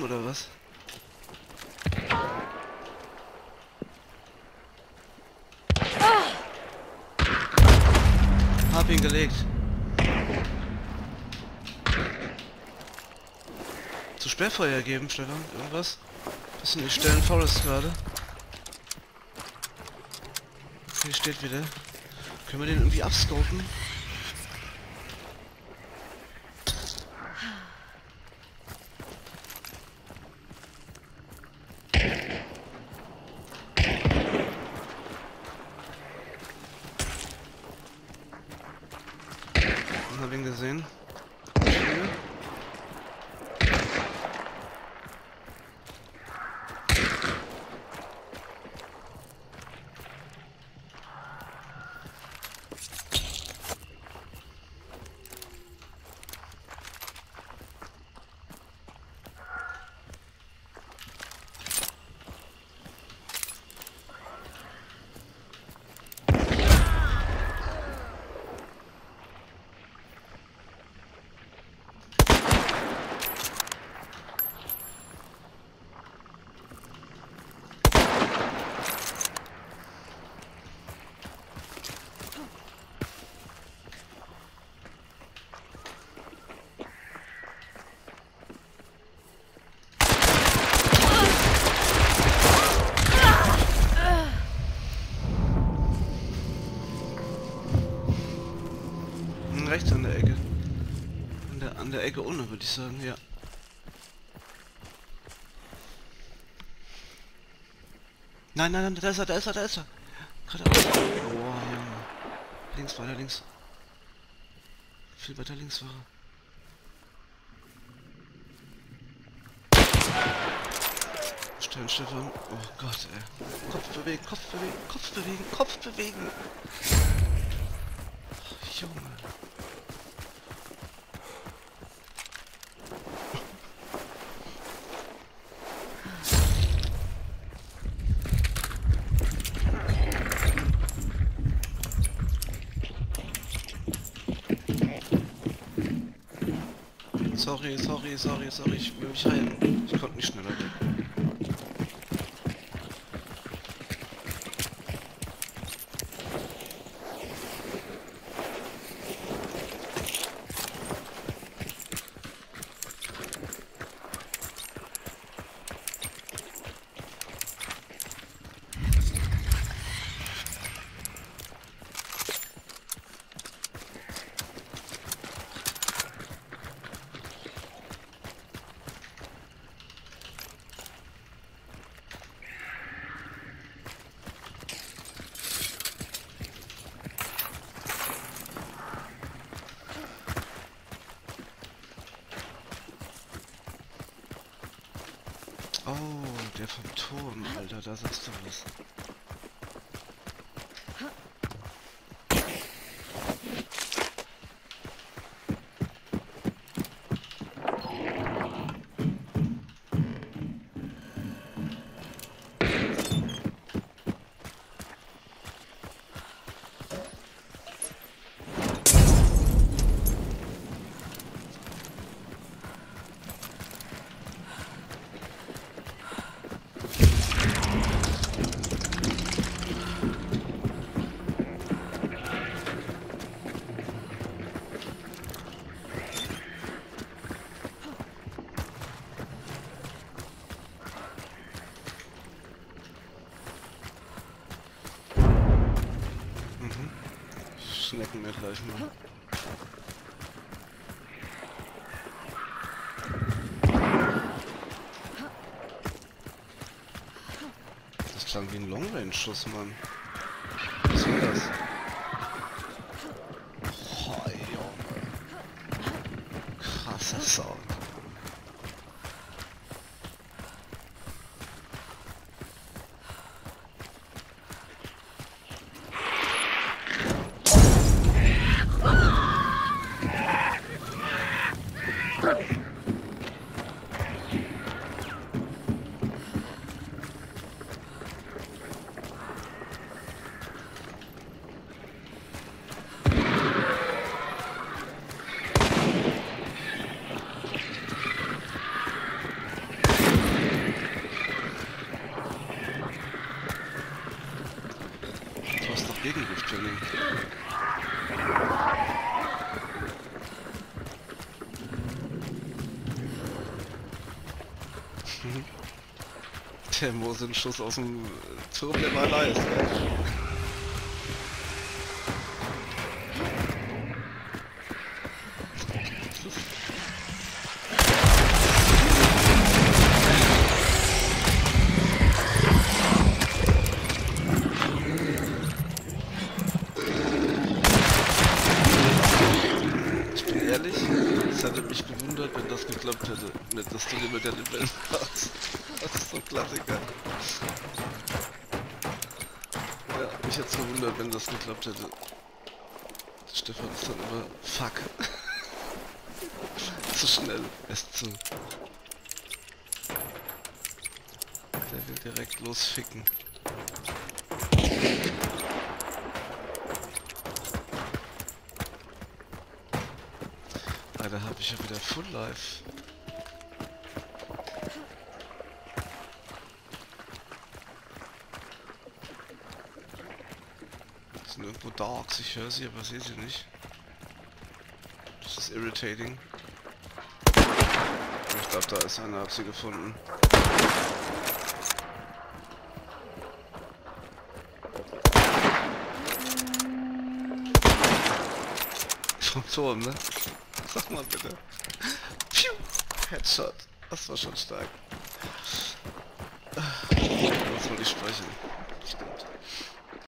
oder was? Hab ihn gelegt. Zu Sperrfeuer geben, Stefan? Irgendwas? Bisschen die Stellen Forest gerade. Okay, steht wieder. Können wir den irgendwie abscopen? Ich hab ihn gesehen. Hier. Rechts an der Ecke. An der Ecke ohne, würde ich sagen, ja. Nein, nein, nein, da ist er, da ist er, da ist er. Gerade auf. Oh, Junge. Links, weiter links. Viel weiter links war er. Stellen, Stefan. Oh Gott, ey. Kopf bewegen, Kopf bewegen, Kopf bewegen, Kopf bewegen. Ach, Junge. Sorry, ich will mich heilen. Ich konnte nicht schneller weg. Oh, der vom Turm, Alter, da sagst du was. Schnecken wir gleich mal. Das klang wie ein Long-Range-Schuss, Mann. Was war das? Oh, Junge. Krasser Sound. Gegenlufttraining. Der Mosenschuss aus dem Turm, der war nice, gell? Es hätte mich gewundert, wenn das geklappt hätte. Nicht, dass du dir mit der Libellen hast. Das ist so ein Klassiker. Ja, mich hätte es gewundert, wenn das geklappt hätte. Stefan ist dann immer... Fuck. Zu schnell. Erst zu. Der will direkt losficken. Da habe ich ja wieder Full Life. Das sind irgendwo Darks, ich höre sie, aber sehe sie nicht. Das ist irritating. Ich glaube, da ist einer, hab sie gefunden. Vom Turm, ne? Sag mal bitte. Piu! Headshot. Das war schon stark. Lass mal nicht sprechen.